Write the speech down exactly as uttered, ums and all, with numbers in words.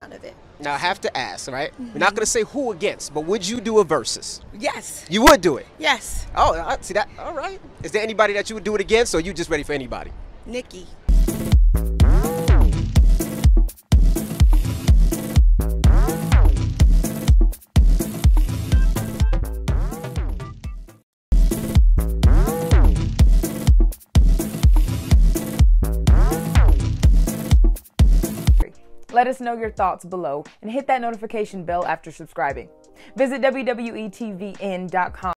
out of it. Now I have to ask, right? Mm-hmm. We're not gonna say who against, but would you do a versus? Yes. You would do it? Yes. Oh, I see that. All right. Is there anybody that you would do it against, or are you just ready for anybody? Nicki. Let us know your thoughts below and hit that notification bell after subscribing. Visit W W E T V N dot com.